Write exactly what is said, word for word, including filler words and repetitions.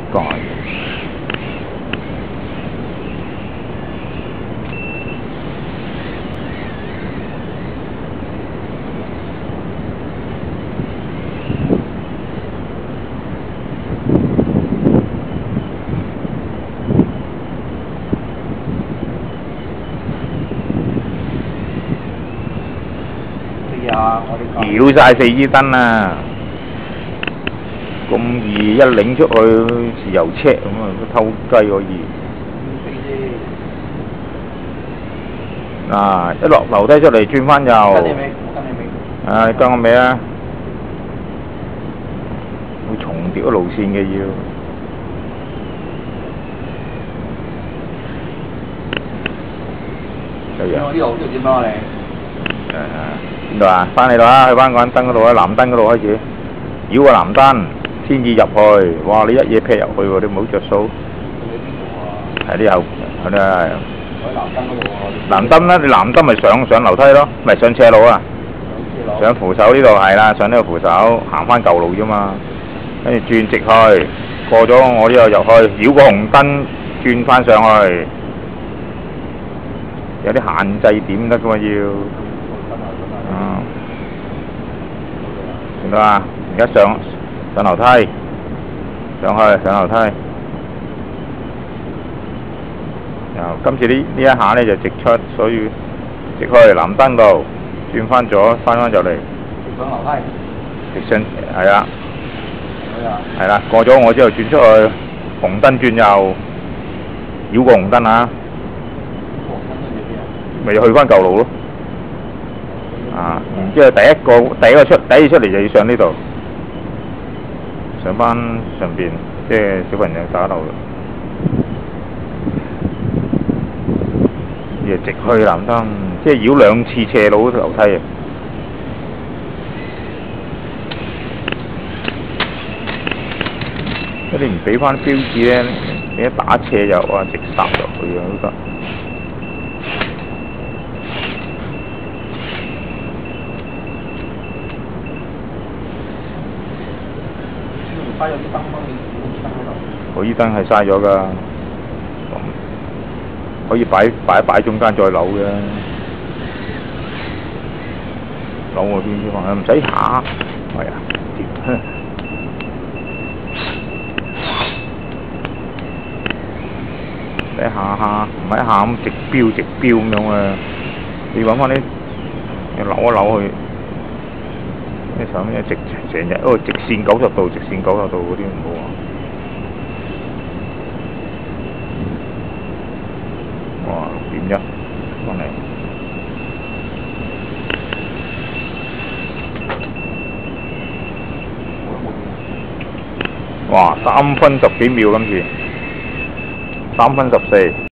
街。屌晒四支燈啊！咁易一擰出去豉油車咁啊，偷雞可以。嗱，一落樓梯出嚟轉翻右。 跟你尾，我跟你尾。 啊，你跟我尾啊！會重疊嘅路線嘅要。係啊。 呢度呢度點啊你？ 誒邊度啊？翻嚟度啊！去翻嗰間燈嗰度啊，藍燈嗰度開始，繞個藍燈先至入去。哇！你一嘢劈入去喎，你唔好着數。喺呢後，喺呢係。 喺藍燈嗰度喎。 藍燈咧，你藍燈咪上上樓梯咯，咪上斜路啊？上扶手呢度係啦，上呢個扶手行翻舊路啫嘛，跟住轉直去，過咗我呢度入去，繞個紅燈轉翻上去。有啲限制點得噶嘛要。嗯。見到啊？而家上上樓梯，上去上樓梯。然後今次呢呢一下咧就直出，所以直去藍燈度，轉翻左，翻翻就嚟。 直上樓梯。 直上係啊。 係啊。 係啦，過咗我之後轉出去，紅燈轉右，繞個紅燈啊！咪去翻舊路咯。啊，然之後第一個第一個出第一次出嚟就要上呢度，上翻上邊，即係小朋友打樓。要直去藍燈，即係繞兩次斜路樓梯啊！你唔俾翻標誌咧，你一打斜就哇直殺落去啊都得。 花有啲燈咯，你燈喺度。 我依燈係嘥咗㗎，可以擺擺一擺中間再扭嘅，扭我邊啲方向唔使下，係啊，你下下唔係一下咁直標直標咁樣啊！你揾翻啲扭一扭去。咩上咩直成日嗰個直線九十度，直線九十度嗰啲唔好啊！哇，點一翻嚟，哇，三分十幾秒今次，三分十四。